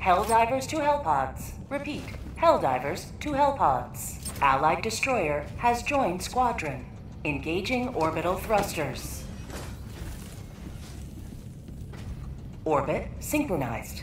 Helldivers to hellpods. Repeat, helldivers to hellpods. Allied destroyer has joined squadron. Engaging orbital thrusters. Orbit synchronized.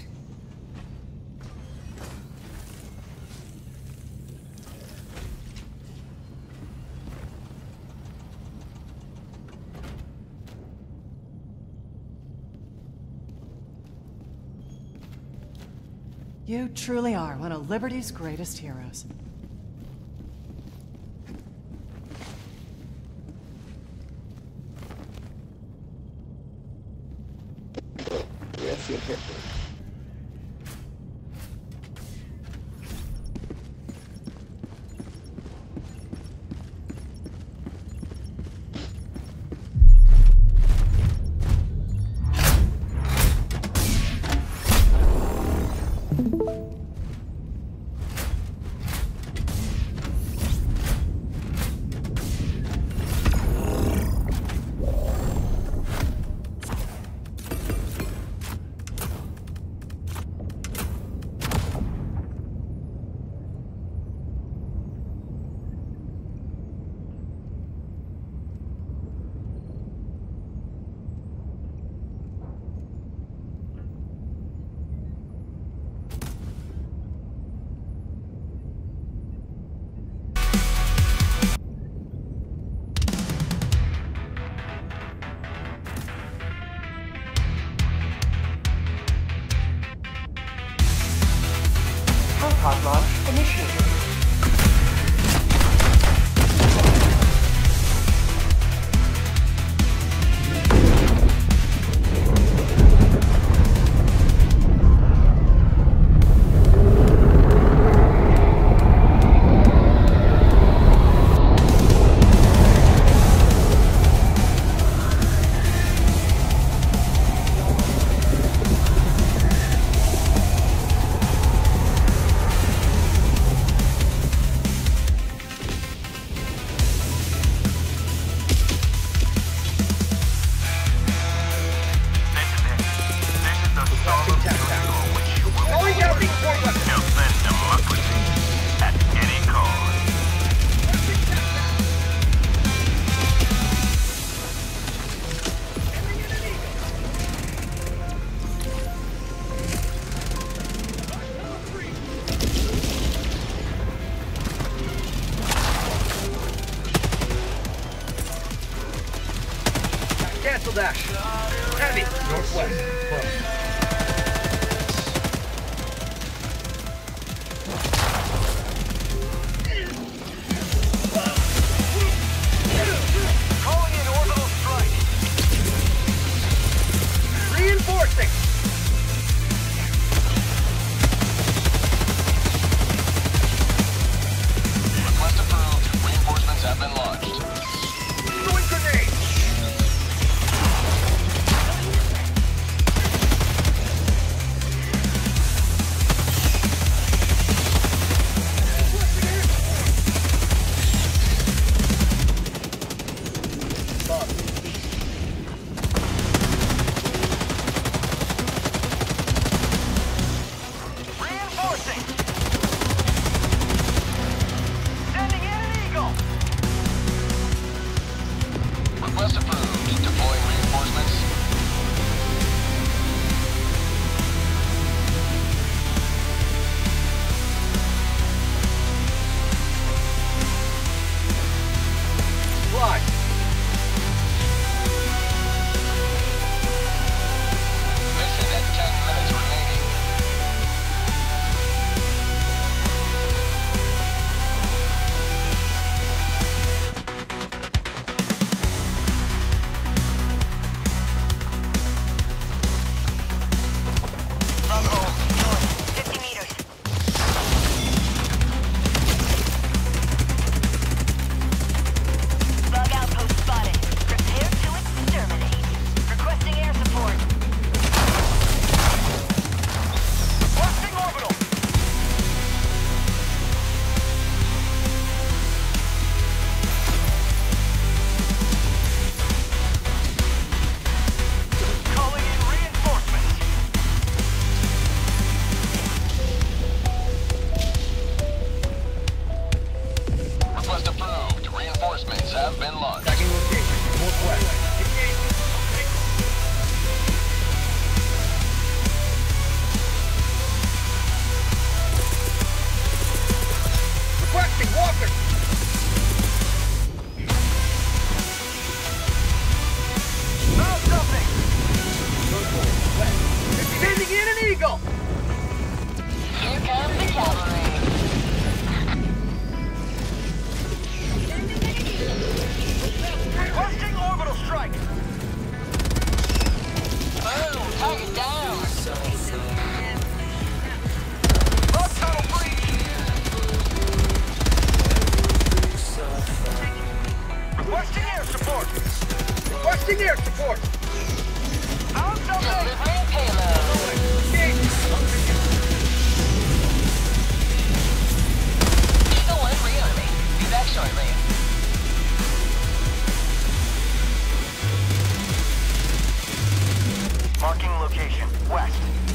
You truly are one of Liberty's greatest heroes. Yes, yes, yes. Hellpod launch initiated. Cancel dash. Heavy. Northwest. Close. Calling in orbital strike. Reinforcing. Request approved. Reinforcements have been launched. Throwing grenade. Target down. Bug tunnel breach. Requesting air support. Requesting air support. Found something. Delivering payload. Eagle 1 rearming. Be back shortly. Marking location, west.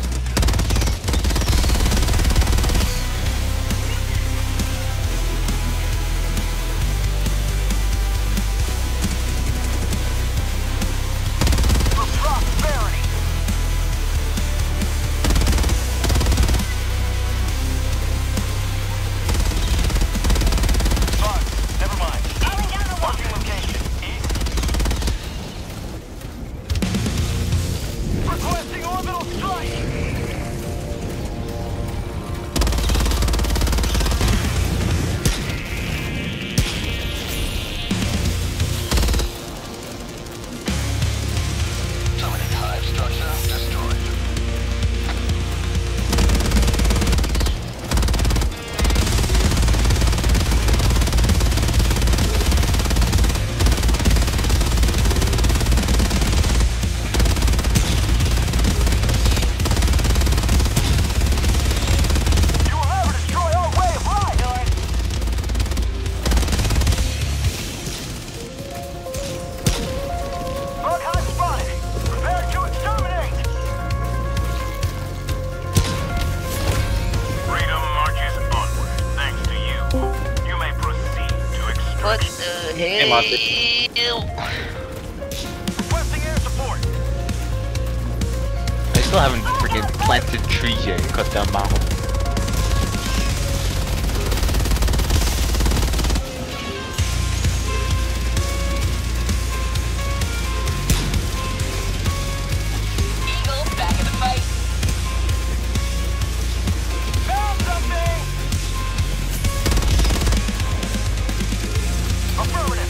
For prosperity. Bug, never mind. Marking location, east. Requesting orbital strike! Terminate hive structure destroyed. You will never destroy our way of life! Bug hive spotted! Prepare to exterminate! Freedom marches onward, thanks to you. You may proceed to What extraction. the hell? Requesting air support! I still haven't freaking planted trees yet and cut down mango. Eagle back in the fight! Found something! Affirmative!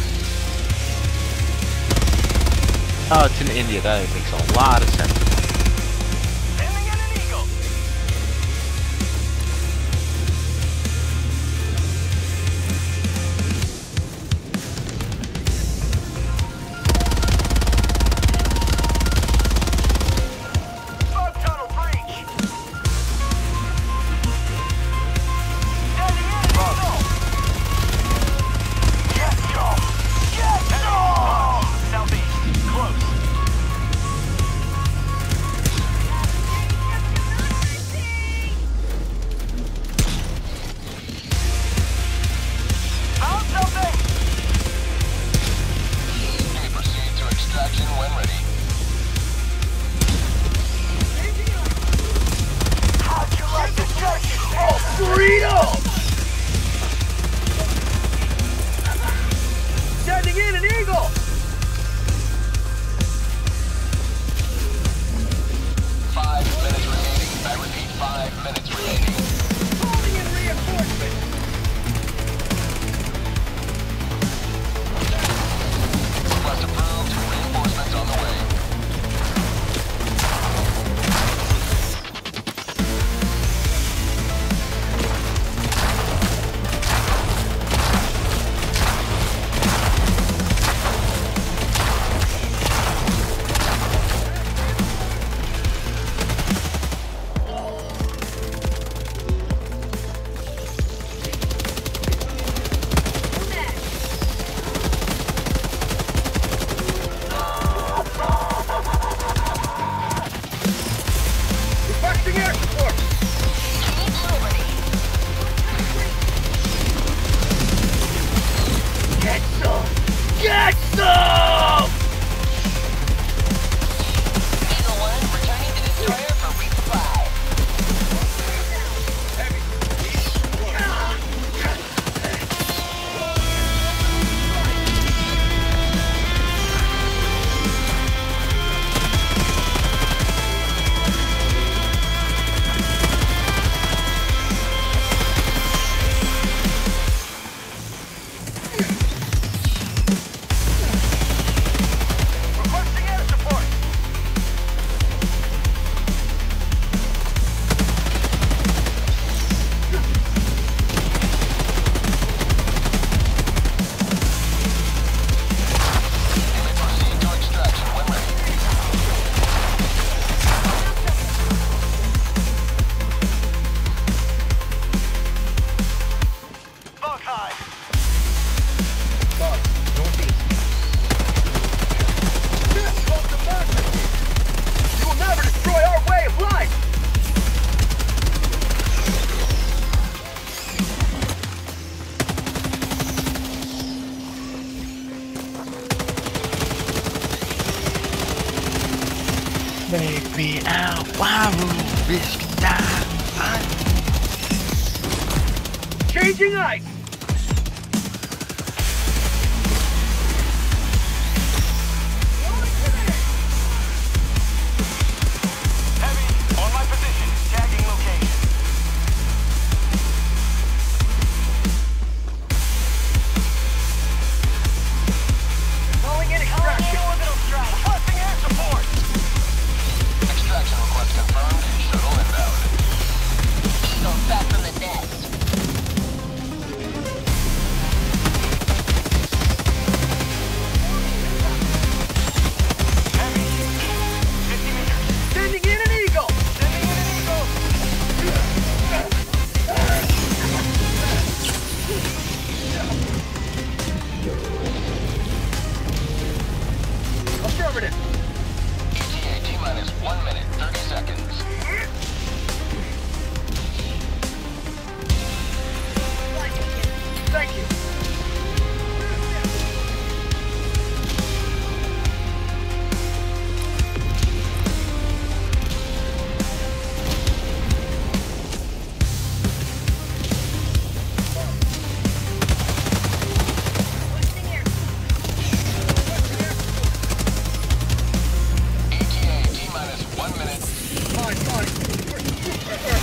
Oh, it's in India. That makes a lot of sense. Sending in an eagle! Bug tunnel breach! Sending in an eagle! Yes, y'all! Yes, y'all! Southeast, close. now. Waru, risk, die. Changing ice! Heavy, on my position, tagging location. Calling in extraction. Orbital strike. Requesting air support. Extraction request confirmed. Shuttle inbound. Go back from the nest. Heavy. 50 meters. Sending in an eagle. Sending in an eagle. Affirmative. ETA T-minus 1 minute, 30 seconds. Thank you. ETA T-minus 1 minute. Fine, fine.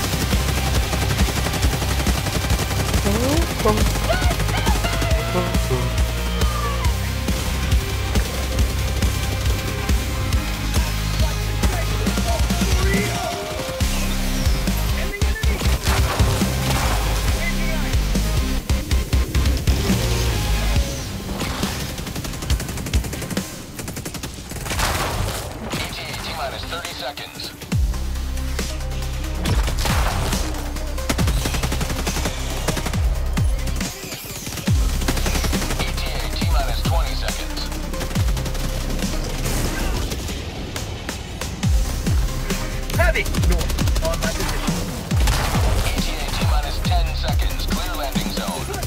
ETA T-minus 30 seconds. ETA T-minus 20 seconds. Heavy. North. On my position. ETA T-minus 10 seconds. Clear landing zone.